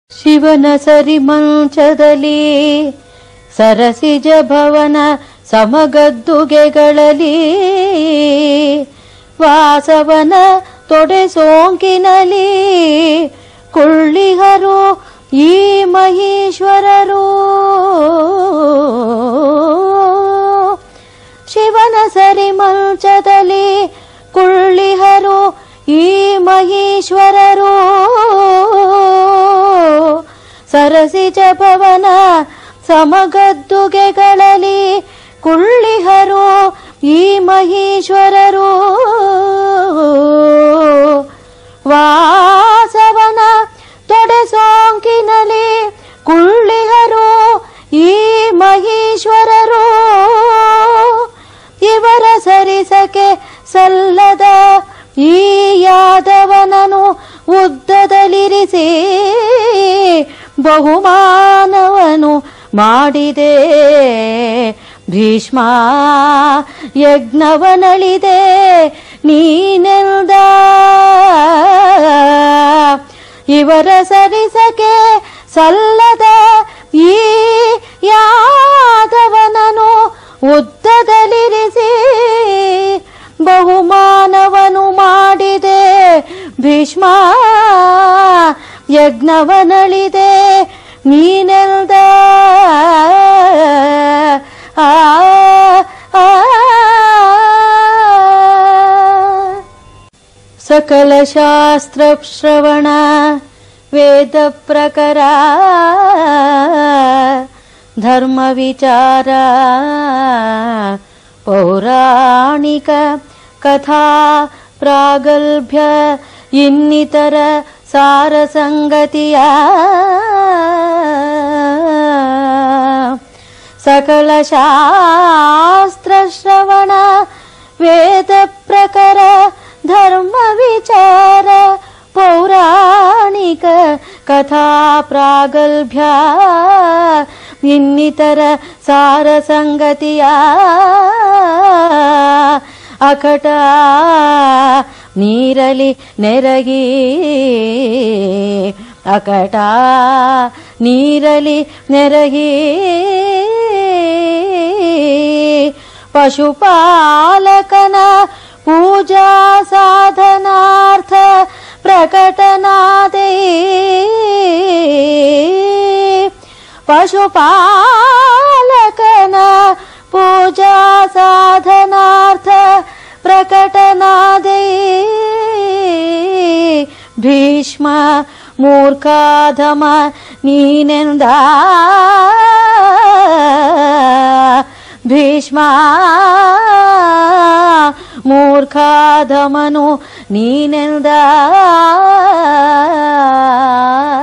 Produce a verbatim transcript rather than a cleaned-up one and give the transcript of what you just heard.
ಶಿವನ ಸರಿಮಂಚದಲ್ಲಿ ಸರಸಿಜ ಭವನ ಸಮಗದ್ದುಗೆಗಳಲ್ಲಿ ವಾಸವನ ತೊಡೆ ಸೋಂಕಿನಲ್ಲಿ ಕುಳ್ಳಿಹರು ಈ ಮಹೇಶ್ವರರು. ಶಿವನ ಸರಿಮಂಚದಲ್ಲಿ ಕುಳ್ಳಿಹರು ಈ ಮಹೇಶ್ವರರು. ಸರಸಿಜ ಭವನ ಸಮಗದ್ದುಗೆಗಳಲ್ಲಿ ಕುಳ್ಳಿಹರು ಈ ಮಹೇಶ್ವರರು. ವಾಸವನ ತೊಡೆ ಸೋಂಕಿನಲ್ಲಿ ಕುಳ್ಳಿಹರು ಈ ಮಹೇಶ್ವರರು. ಇವರ ಸರಿಸಕೆ ಸಲ್ಲದ ಈ ಯಾದವನನು ಉದ್ದದಲ್ಲಿರಿಸಿ ಬಹುಮಾನವನು ಮಾಡಿದೆ. ಭೀಷ್ಮ ಯಜ್ಞವನಳಿದೆ ನೀನೆಲ್ದ. ಇವರ ಸರಿಸಕೆ ಸಲ್ಲದ ಈ ಯಾದವನನು ಉದ್ದದಲ್ಲಿರಿಸಿ ಬಹುಮಾನವನು ಮಾಡಿದೆ. ಭೀಷ್ಮ ಯಜ್ಞವನಳಿದೆ ನೀನೆಲ್ದ. ಆ ಸಕಲ ಶಾಸ್ತ್ರ ಶ್ರವಣ ವೇದ ಪ್ರಕಾರ ಧರ್ಮ ವಿಚಾರ ಪೌರಾಣಿಕ ಕಥಾ ಪ್ರಾಗಲ್ಭ್ಯ ಇನ್ನಿತರ ಸಾರ ಸಂಗತಿಯ ಸಕಲ ಶಾಸ್ತ್ರ ಶ್ರವಣ ವೇದ ಪ್ರಕಾರ ಧರ್ಮ ವಿಚಾರ ಪೌರಾಣಿಕ ಕಥಾ ಪ್ರಾಗಲ್ಭ್ಯ ಇನ್ನಿತರ ಸಾರ ಸಂಗತಿಯ ಅಕಟ ನೀರಲಿ ನೆರಗಿ ಅಕಟ ನೀರಲಿ ನೆರಗಿ ಪಶುಪಾಲಕನ ಪೂಜಾ ಸಾಧನಾರ್ಥ ಪ್ರಕಟನಾದೆ. ಪಶುಪಾಲಕನ ಪೂಜಾ ಸಾಧನಾರ್ಥ ಪ್ರಕಟನಾದೆ. ಭೀಷ್ಮ ಮೂರ್ಖಾಧಮ ನೀನೆಂದ. ಭೀಷ್ಮ ಮೂರ್ಖಾಧಮನು ನೀನೆಂದ.